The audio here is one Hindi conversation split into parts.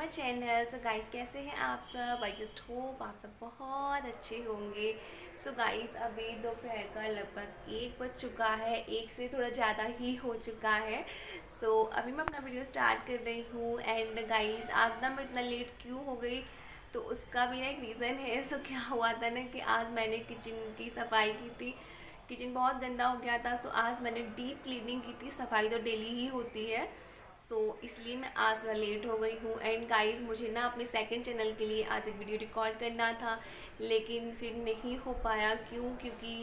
My channel. सो गाइस, कैसे हैं आप सब? आई जस्ट होप आप सब बहुत अच्छे होंगे। सो गाइस, अभी दोपहर का लगभग 1 बज चुका है, 1 से थोड़ा ज़्यादा ही हो चुका है। सो अभी मैं अपना वीडियो स्टार्ट कर रही हूँ। एंड गाइस, आज ना मैं इतना लेट क्यों हो गई, तो उसका भी ना एक रीज़न है। सो क्या हुआ था ना कि आज मैंने किचन की सफाई की थी। किचन बहुत गंदा हो गया था। सो आज मैंने डीप क्लीनिंग की थी। सफाई तो डेली ही होती है। इसलिए मैं आज थोड़ा लेट हो गई हूँ। एंड गाइस, मुझे ना अपने सेकंड चैनल के लिए आज एक वीडियो रिकॉर्ड करना था, लेकिन फिर नहीं हो पाया। क्यों?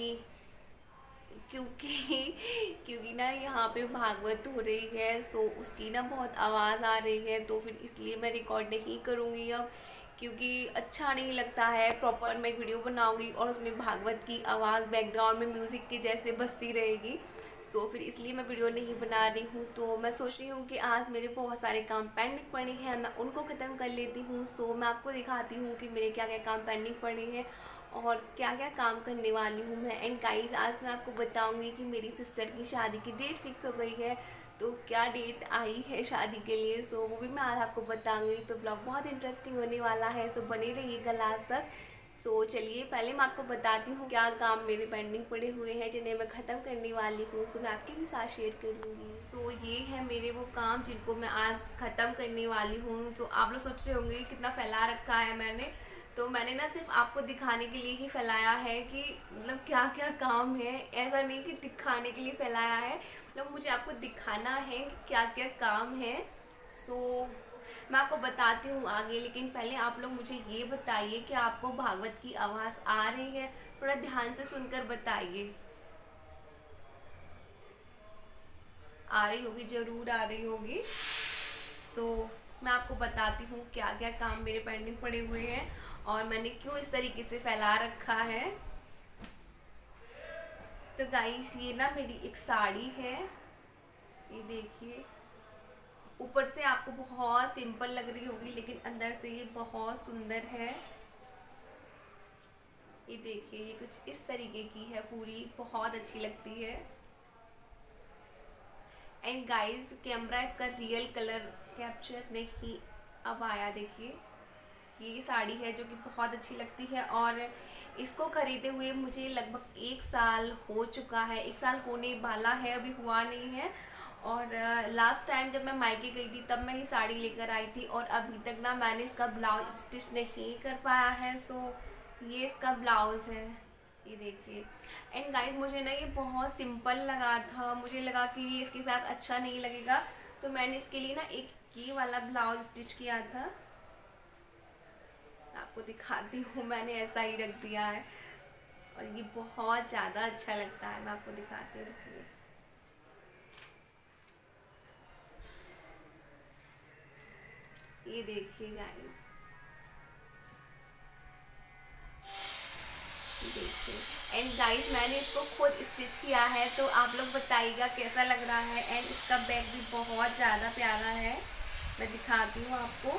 क्योंकि क्योंकि ना यहाँ पे भागवत हो रही है। उसकी ना बहुत आवाज़ आ रही है, तो फिर इसलिए मैं रिकॉर्ड नहीं करूँगी अब, क्योंकि अच्छा नहीं लगता है। प्रॉपर मैं वीडियो बनाऊँगी और उसमें भागवत की आवाज़ बैकग्राउंड में म्यूज़िक के जैसे बजती रहेगी। फिर इसलिए मैं वीडियो नहीं बना रही हूँ। तो मैं सोच रही हूँ कि आज मेरे बहुत सारे काम पेंडिंग पड़े हैं, मैं उनको ख़त्म कर लेती हूँ। मैं आपको दिखाती हूँ कि मेरे क्या क्या काम पेंडिंग पड़े हैं और क्या क्या काम करने वाली हूँ मैं। एंड गाइस, आज मैं आपको बताऊँगी कि मेरी सिस्टर की शादी की डेट फिक्स हो गई है। तो क्या डेट आई है शादी के लिए, वो भी मैं आज आपको बताऊँगी। तो ब्लॉग बहुत इंटरेस्टिंग होने वाला है। बने रहिएगा लास्ट तक। चलिए, पहले मैं आपको बताती हूँ क्या काम मेरे पेंडिंग पड़े हुए हैं जिन्हें मैं ख़त्म करने वाली हूँ। मैं आपके भी साथ शेयर करूँगी। ये है मेरे वो काम जिनको मैं आज ख़त्म करने वाली हूँ। तो आप लोग सोच रहे होंगे कितना फैला रखा है मैंने। तो मैंने ना सिर्फ आपको दिखाने के लिए ही फैलाया है कि मतलब क्या क्या काम है। ऐसा नहीं कि दिखाने के लिए फैलाया है, मतलब मुझे आपको दिखाना है कि क्या क्या काम है। मैं आपको बताती हूँ आगे, लेकिन पहले आप लोग मुझे ये बताइए कि आपको भागवत की आवाज़ आ रही है? थोड़ा ध्यान से सुनकर बताइए। आ रही होगी, ज़रूर आ रही होगी। मैं आपको बताती हूँ क्या क्या काम मेरे पेंडिंग पड़े हुए हैं और मैंने क्यों इस तरीके से फैला रखा है। तो गाइस, ये ना मेरी एक साड़ी है, ये देखिए। ऊपर से आपको बहुत सिंपल लग रही होगी, लेकिन अंदर से ये बहुत सुंदर है। ये देखिए, ये कुछ इस तरीके की है, पूरी बहुत अच्छी लगती है। एंड गाइस, कैमरा इसका रियल कलर कैप्चर नहीं अब आया। देखिए, ये साड़ी है जो कि बहुत अच्छी लगती है और इसको ख़रीदे हुए मुझे लगभग 1 साल हो चुका है। 1 साल होने वाला है, अभी हुआ नहीं है। और लास्ट टाइम जब मैं मायके गई थी तब मैं ये साड़ी लेकर आई थी और अभी तक ना मैंने इसका ब्लाउज स्टिच नहीं कर पाया है। ये इसका ब्लाउज़ है, ये देखिए। एंड गाइस, मुझे ना ये बहुत सिंपल लगा था, मुझे लगा कि ये इसके साथ अच्छा नहीं लगेगा, तो मैंने इसके लिए ना एक ये वाला ब्लाउज स्टिच किया था। आपको दिखाती हूँ, मैंने ऐसा ही रख दिया है और ये बहुत ज़्यादा अच्छा लगता है। मैं आपको दिखाती हूँ, रुकिए। ये देखिए गाइस, देखिए। एंड गाइस, मैंने इसको खुद स्टिच किया है, तो आप लोग बताइएगा कैसा लग रहा है। एंड इसका बैग भी बहुत ज़्यादा प्यारा है, मैं दिखाती हूँ आपको।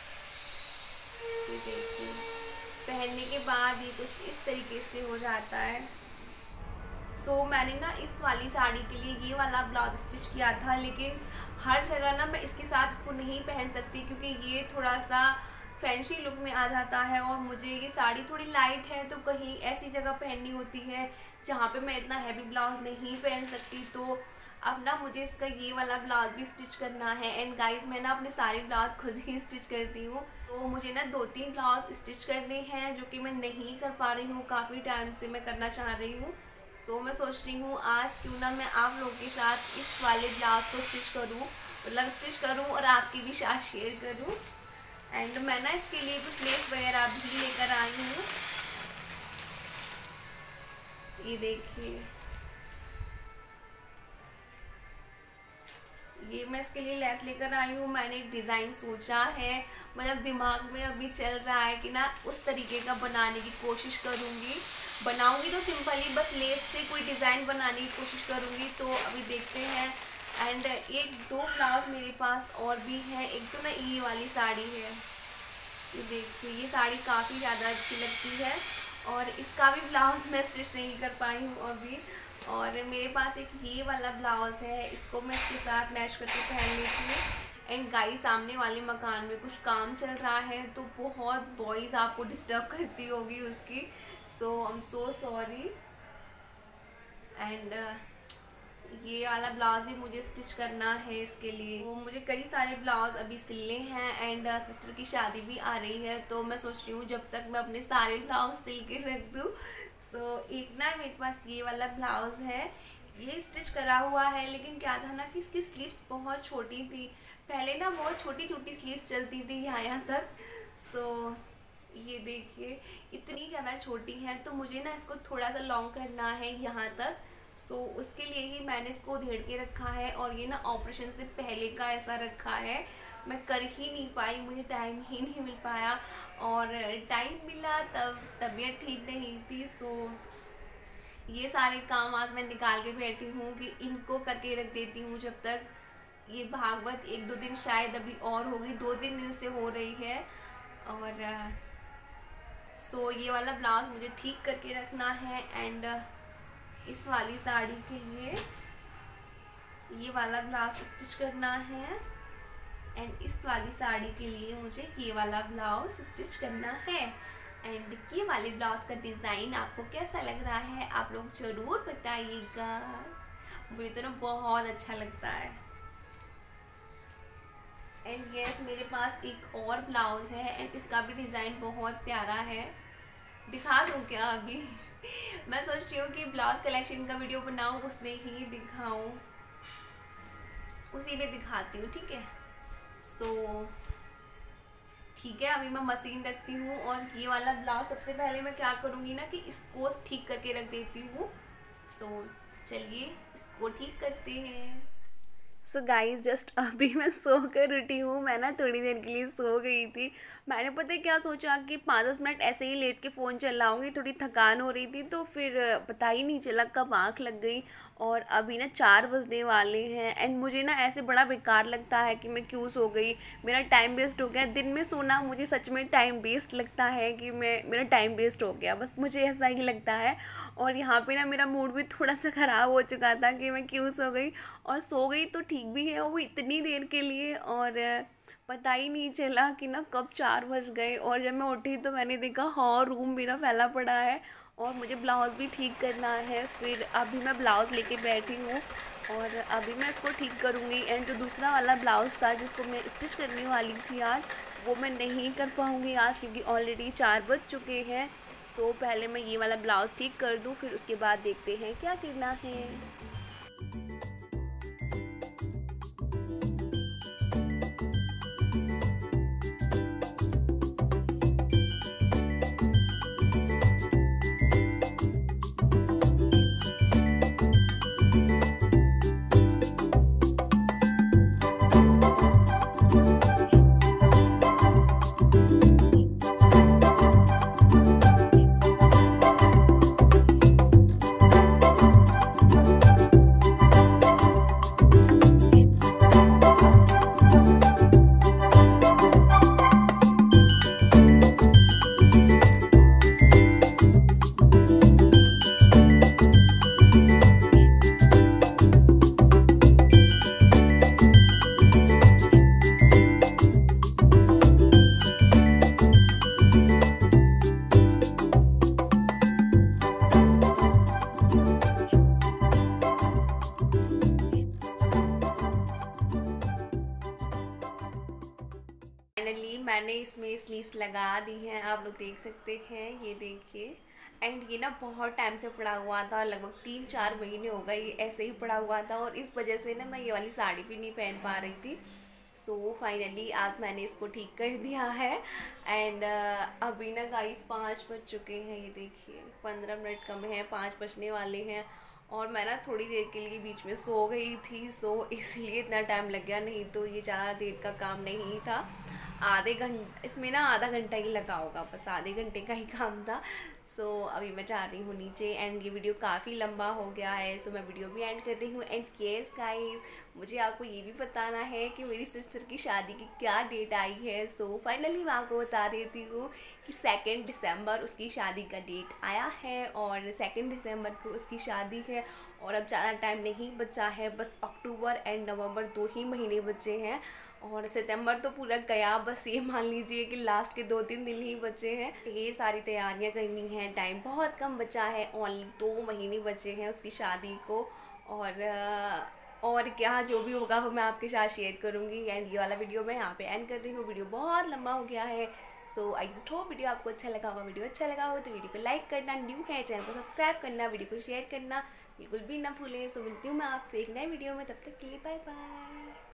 ये देखिए, पहनने के बाद ये कुछ इस तरीके से हो जाता है। मैंने ना इस वाली साड़ी के लिए ये वाला ब्लाउज स्टिच किया था, लेकिन हर जगह ना मैं इसके साथ इसको नहीं पहन सकती, क्योंकि ये थोड़ा सा फैंसी लुक में आ जाता है और मुझे ये साड़ी थोड़ी लाइट है, तो कहीं ऐसी जगह पहननी होती है जहाँ पे मैं इतना हैवी ब्लाउज नहीं पहन सकती। तो अब ना मुझे इसका ये वाला ब्लाउज भी स्टिच करना है। एंड गाइस, मैं ना अपने सारे ब्लाउज खुद ही स्टिच करती हूँ, तो मुझे ना 2-3 ब्लाउज स्टिच करने हैं जो कि मैं नहीं कर पा रही हूँ, काफ़ी टाइम से मैं करना चाह रही हूँ। मैं सोच रही हूँ आज क्यों ना मैं आप लोगों के साथ इस वाले ब्लाउज को स्टिच करूँ, मतलब स्टिच करूँ और आपके भी साथ शेयर करूँ। एंड मैं ना इसके लिए कुछ लेस वगैरह भी लेकर आई हूँ, ये देखिए। ये मैं इसके लिए लेस लेकर आई हूँ। मैंने एक डिज़ाइन सोचा है, मतलब दिमाग में अभी चल रहा है कि ना उस तरीके का बनाने की कोशिश करूँगी। बनाऊँगी तो सिंपल ही, बस लेस से कोई डिज़ाइन बनाने की कोशिश करूँगी। तो अभी देखते हैं। एंड 1-2 ब्लाउज मेरे पास और भी हैं। एक तो ना ये वाली साड़ी है, ये देखिए, ये साड़ी काफ़ी ज़्यादा अच्छी लगती है और इसका भी ब्लाउज़ मैं स्टिच नहीं कर पाई हूँ अभी। और मेरे पास एक ये वाला ब्लाउज़ है, इसको मैं इसके साथ मैच करके पहन लेती हूँ। एंड गाइस सामने वाले मकान में कुछ काम चल रहा है तो बहुत वॉइस आपको डिस्टर्ब करती होगी उसकी, so I am so sorry. And ये वाला ब्लाउज भी मुझे स्टिच करना है, इसके लिए वो मुझे कई सारे ब्लाउज अभी सिलने हैं। एंड सिस्टर की शादी भी आ रही है तो मैं सोच रही हूँ जब तक मैं अपने सारे ब्लाउज सिल के रख दूँ। सो एक ना मेरे पास ये वाला ब्लाउज है, ये स्टिच करा हुआ है, लेकिन क्या था ना कि इसकी स्लीव्स बहुत छोटी थी। पहले ना बहुत छोटी छोटी स्लीव्स चलती थी यहाँ तक। सो ये देखिए इतनी ज़्यादा छोटी हैं, तो मुझे ना इसको थोड़ा सा लॉन्ग करना है यहाँ तक। सो उसके लिए ही मैंने इसको उधेड़ के रखा है, और ये ना ऑपरेशन से पहले का ऐसा रखा है, मैं कर ही नहीं पाई, मुझे टाइम ही नहीं मिल पाया, और टाइम मिला तब तबीयत ठीक नहीं थी। सो ये सारे काम आज मैं निकाल के बैठी हूँ कि इनको करके रख देती हूँ जब तक ये भागवत 1-2 दिन शायद अभी और होगी, 2-3 दिन से हो रही है। और सो ये वाला ब्लाउज मुझे ठीक करके रखना है। एंड इस वाली साड़ी के लिए ये वाला ब्लाउज स्टिच करना है, एंड इस वाली साड़ी के लिए मुझे ये वाला ब्लाउज स्टिच करना है। एंड ये वाले ब्लाउज का डिज़ाइन आपको कैसा लग रहा है आप लोग ज़रूर बताइएगा, मुझे तो ना बहुत अच्छा लगता है। एंड यस मेरे पास एक और ब्लाउज है, एंड इसका भी डिज़ाइन बहुत प्यारा है, दिखा दूँ क्या अभी? मैं सोच रही हूँ कि ब्लाउज कलेक्शन का वीडियो बनाऊँ, उसमें ही दिखाऊँ, उसी में दिखाती हूँ, ठीक है? सो ठीक है, अभी मैं मशीन रखती हूँ, और ये वाला ब्लाउज सबसे पहले मैं क्या करूँगी ना कि इसको ठीक करके रख देती हूँ। सो चलिए इसको ठीक करते हैं। सो गाइस जस्ट अभी मैं सो कर उठी हूँ, मैं ना थोड़ी देर के लिए सो गई थी। मैंने पता है क्या सोचा कि 5-10 मिनट ऐसे ही लेट के फ़ोन चलाऊँगी, थोड़ी थकान हो रही थी, तो फिर पता ही नहीं चला कब आँख लग गई, और अभी ना 4 बजने वाले हैं। एंड मुझे ना ऐसे बड़ा बेकार लगता है कि मैं क्यों सो गई, मेरा टाइम वेस्ट हो गया। दिन में सोना मुझे सच में टाइम वेस्ट लगता है कि मेरा टाइम वेस्ट हो गया, बस मुझे ऐसा ही लगता है। और यहाँ पे ना मेरा मूड भी थोड़ा सा ख़राब हो चुका था कि मैं क्यों सो गई, और सो गई तो ठीक भी है, वो इतनी देर के लिए, और पता ही नहीं चला कि ना कब 4 बज गए। और जब मैं उठी तो मैंने देखा हाँ रूम मेरा फैला पड़ा है, और मुझे ब्लाउज़ भी ठीक करना है। फिर अभी मैं ब्लाउज़ लेके बैठी हूँ, और अभी मैं इसको ठीक करूँगी। एंड जो दूसरा वाला ब्लाउज़ था जिसको मैं स्टिच करने वाली थी आज, वो मैं नहीं कर पाऊँगी आज, क्योंकि ऑलरेडी 4 बज चुके हैं। सो पहले मैं ये वाला ब्लाउज़ ठीक कर दूँ, फिर उसके बाद देखते हैं क्या करना है। फाइनली मैंने इसमें स्लीव्स लगा दी हैं, आप लोग देख सकते हैं, ये देखिए। एंड ये ना बहुत टाइम से पड़ा हुआ था, लगभग 3-4 महीने हो गए ये ऐसे ही पड़ा हुआ था, और इस वजह से ना मैं ये वाली साड़ी भी नहीं पहन पा रही थी। सो फाइनली आज मैंने इसको ठीक कर दिया है। एंड अभी ना गाइस 5 बज चुके हैं, ये देखिए 15 मिनट कम है, 5 बजने वाले हैं, और मैं ना थोड़ी देर के लिए बीच में सो गई थी। सो इसलिए इतना टाइम लग गया, नहीं तो ये ज़्यादा देर का काम नहीं था। आधे घंटे इसमें ना आधा घंटा ही लगा होगा, बस आधे घंटे का ही काम था। सो अभी मैं जा रही हूँ नीचे, एंड ये वीडियो काफ़ी लंबा हो गया है, सो मैं वीडियो भी एंड कर रही हूँ। एंड येस गाइस मुझे आपको ये भी बताना है कि मेरी सिस्टर की शादी की क्या डेट आई है। सो फाइनली मैं आपको बता देती हूँ कि 2 दिसंबर उसकी शादी का डेट आया है, और 2 दिसंबर को उसकी शादी है, और अब ज़्यादा टाइम नहीं बचा है, बस अक्टूबर एंड नवंबर 2 ही महीने बचे हैं। और सितंबर तो पूरा गया, बस ये मान लीजिए कि लास्ट के 2-3 दिन ही बचे हैं। ढेर सारी तैयारियां करनी है, टाइम बहुत कम बचा है, ओनली 2 महीने बचे हैं उसकी शादी को। और क्या जो भी होगा वो मैं आपके साथ शेयर करूँगी। एंड ये वाला वीडियो मैं यहाँ पे एंड कर रही हूँ, वीडियो बहुत लंबा हो गया है। So I just hope video आपको अच्छा लगा होगा। वीडियो अच्छा लगा हो तो वीडियो को लाइक करना, न्यू है चैनल को सब्सक्राइब करना, वीडियो को शेयर करना बिल्कुल भी ना भूलें। सो मिलती हूँ मैं आपसे एक नए वीडियो में, तब तक के लिए बाय बाय।